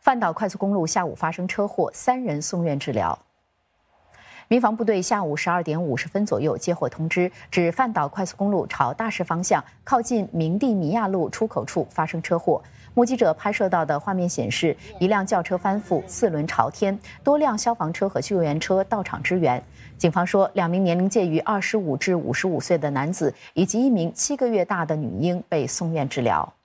饭岛快速公路下午发生车祸，3人送院治疗。民防部队下午12点50分左右接获通知，指饭岛快速公路朝大势方向靠近明地米亚路出口处发生车祸。目击者拍摄到的画面显示，一辆轿车翻覆，4轮朝天，多辆消防车和救援车到场支援。警方说，2名年龄介于25至55岁的男子以及1名7个月大的女婴被送院治疗。